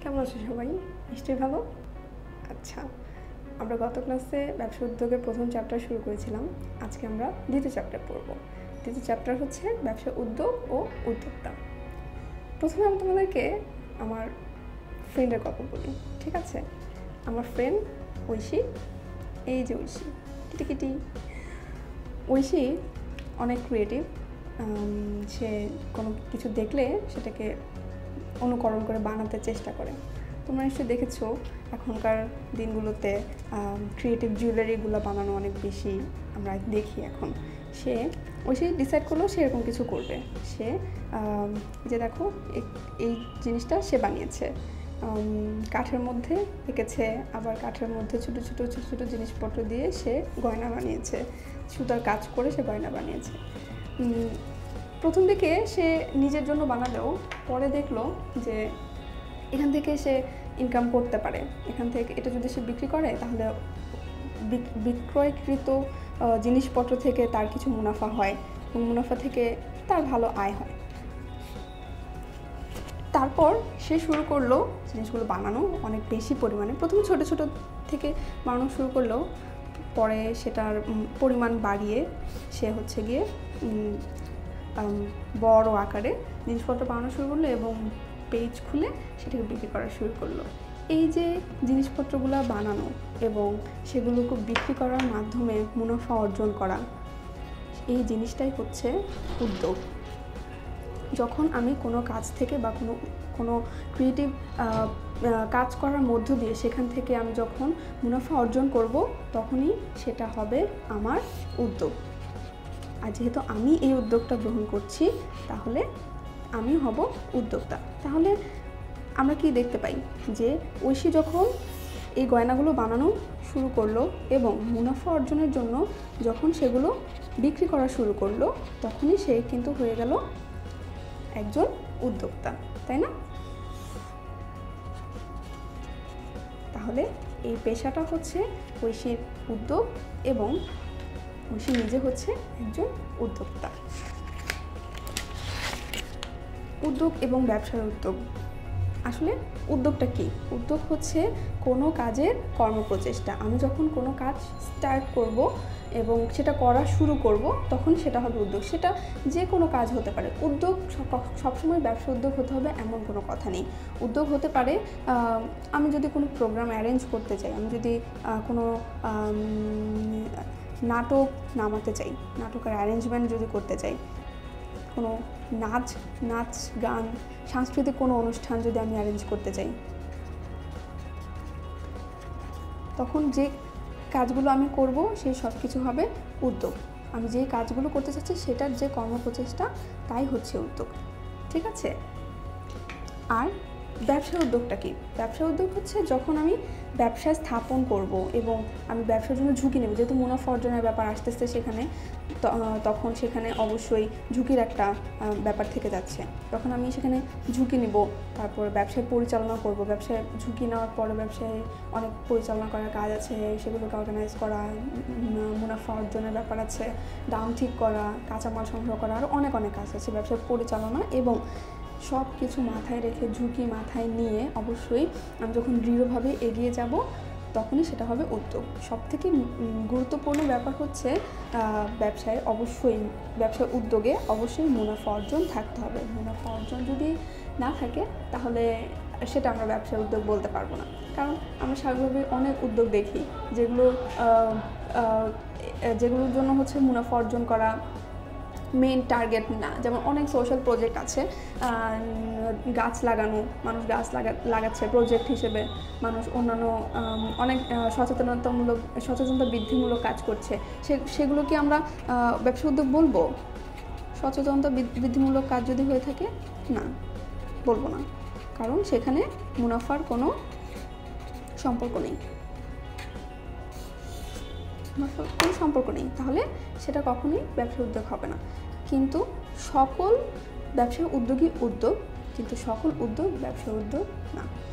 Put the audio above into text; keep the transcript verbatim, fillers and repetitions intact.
কেমন আছো সবাই? নিশ্চয়ই ভালো। আচ্ছা, আমরা গত ক্লাসে ব্যবসা উদ্যোগের প্রথম চ্যাপ্টার শুরু করেছিলাম। আজকে আমরা দ্বিতীয় চ্যাপ্টার পড়ব। দ্বিতীয় চ্যাপ্টার হচ্ছে ব্যবসা উদ্যোগ ও উদ্যোক্তা। প্রথমে আমি তোমাদেরকে আমার ফ্রেন্ডের গল্প বলি, ঠিক আছে? আমার ফ্রেন্ড ঐশী, এই যে ঐশী, কিটিকিটি। ঐশী অনেক ক্রিয়েটিভ। সে কোনো কিছু দেখলে সেটাকে অনুকরণ করে বানাতে চেষ্টা করে। তোমরা নিশ্চয়ই দেখেছো এখনকার দিনগুলোতে ক্রিয়েটিভ জুয়েলারিগুলো বানানো অনেক বেশি আমরা দেখি এখন। সে ওই সে ডিসাইড করলো সে এরকম কিছু করবে। সে যে দেখো এই জিনিসটা সে বানিয়েছে, কাঠের মধ্যে এঁকেছে, আবার কাঠের মধ্যে ছোটো ছোটো ছোটো ছোটো জিনিসপত্র দিয়ে সে গয়না বানিয়েছে, সুতার কাজ করে সে গয়না বানিয়েছে। প্রথম দিকে সে নিজের জন্য বানালেও পরে দেখলো যে এখান থেকে সে ইনকাম করতে পারে। এখান থেকে এটা যদি সে বিক্রি করে তাহলে বিক্রয়কৃত জিনিসপত্র থেকে তার কিছু মুনাফা হয় এবং মুনাফা থেকে তার ভালো আয় হয়। তারপর সে শুরু করলো জিনিসগুলো বানানো অনেক বেশি পরিমাণে। প্রথমে ছোটো ছোটো থেকে বানানো শুরু করলো, পরে সেটার পরিমাণ বাড়িয়ে সে হচ্ছে গিয়ে বড় আকারে জিনিসপত্র বানানো শুরু করলো এবং পেজ খুলে সেটাকে বিক্রি করা শুরু করলো। এই যে জিনিসপত্রগুলো বানানো এবং সেগুলোকে বিক্রি করার মাধ্যমে মুনাফা অর্জন করা, এই জিনিসটাই হচ্ছে উদ্যোগ। যখন আমি কোনো কাজ থেকে বা কোনো কোনো ক্রিয়েটিভ কাজ করার মধ্য দিয়ে সেখান থেকে আমি যখন মুনাফা অর্জন করব তখনই সেটা হবে আমার উদ্যোগ। আর যেহেতু আমি এই উদ্যোগটা গ্রহণ করছি তাহলে আমি হব উদ্যোক্তা। তাহলে আমরা কি দেখতে পাই যে ঐশী যখন এই গয়নাগুলো বানানো শুরু করলো এবং মুনাফা অর্জনের জন্য যখন সেগুলো বিক্রি করা শুরু করলো তখনই সে কিন্তু হয়ে গেল একজন উদ্যোক্তা, তাই না? তাহলে এই পেশাটা হচ্ছে ঐশীর উদ্যোগ এবং ঐশী নিজে হচ্ছে একজন উদ্যোক্তা। উদ্যোগ এবং ব্যবসার উদ্যোগ, আসলে উদ্যোগটা কি? উদ্যোগ হচ্ছে কোনো কাজের কর্মপ্রচেষ্টা। আমি যখন কোনো কাজ স্টার্ট করব এবং সেটা করা শুরু করব তখন সেটা হবে উদ্যোগ। সেটা যে কোনো কাজ হতে পারে। উদ্যোগ সবসময় ব্যবসা উদ্যোগ হতে হবে এমন কোনো কথা নেই। উদ্যোগ হতে পারে আমি যদি কোনো প্রোগ্রাম অ্যারেঞ্জ করতে চাই, আমি যদি কোনো নাটক নামাতে চাই, নাটকের অ্যারেঞ্জমেন্ট যদি করতে চাই, কোনো নাচ নাচ গান সাংস্কৃতিক কোনো অনুষ্ঠান যদি আমি অ্যারেঞ্জ করতে চাই, তখন যে কাজগুলো আমি করব সেই সব কিছু হবে উদ্যোগ। আমি যে কাজগুলো করতে চাচ্ছি সেটার যে কর্মপ্রচেষ্টা তাই হচ্ছে উদ্যোগ, ঠিক আছে? আর ব্যবসা উদ্যোগটা কি? ব্যবসা উদ্যোগ হচ্ছে যখন আমি ব্যবসা স্থাপন করব এবং আমি ব্যবসার জন্য ঝুঁকি নেব। যেহেতু মুনাফা অর্জনের ব্যাপার আসতেছে সেখানে, তখন সেখানে অবশ্যই ঝুঁকির একটা ব্যাপার থেকে যাচ্ছে। তখন আমি সেখানে ঝুঁকি নেব, তারপর ব্যবসায় পরিচালনা করব। ব্যবসায় ঝুঁকি নেওয়ার পরে ব্যবসায় অনেক পরিচালনা করার কাজ আছে, সেগুলোকে অর্গানাইজ করা, মুনাফা অর্জনের ব্যাপার আছে, দাম ঠিক করা, কাঁচামাল সংগ্রহ করা, আরও অনেক অনেক কাজ আছে ব্যবসায় পরিচালনা। এবং সব কিছু মাথায় রেখে ঝুঁকি মাথায় নিয়ে অবশ্যই আমি যখন দৃঢ়ভাবে এগিয়ে যাব তখনই সেটা হবে উদ্যোগ। সবথেকে গুরুত্বপূর্ণ ব্যাপার হচ্ছে ব্যবসায় অবশ্যই ব্যবসার উদ্যোগে অবশ্যই মুনাফা অর্জন থাকতে হবে। মুনাফা অর্জন যদি না থাকে তাহলে সেটা আমরা ব্যবসার উদ্যোগ বলতে পারবো না। কারণ আমরা স্বাভাবিকভাবে অনেক উদ্যোগ দেখি যেগুলো যেগুলোর জন্য হচ্ছে মুনাফা অর্জন করা মেইন টার্গেট না। যেমন অনেক সোশ্যাল প্রজেক্ট আছে, গাছ লাগানো, মানুষ গাছ লাগা লাগাচ্ছে প্রজেক্ট হিসেবে, মানুষ অন্যান্য অনেক সচেতনতামূলক সচেতনতা বৃদ্ধিমূলক কাজ করছে। সে সেগুলো কি আমরা ব্যবসা উদ্যোগ বলবো? সচেতনতা বৃদ্ধিমূলক কাজ যদি হয়ে থাকে, না, বলবো না, কারণ সেখানে মুনাফার কোনো সম্পর্ক নেই, কোনো সম্পর্ক নেই। তাহলে সেটা কখনোই ব্যবসা উদ্যোগ হবে না। কিন্তু সকল ব্যবসা উদ্যোগই উদ্যোগ, কিন্তু সকল উদ্যোগ ব্যবসা উদ্যোগ না।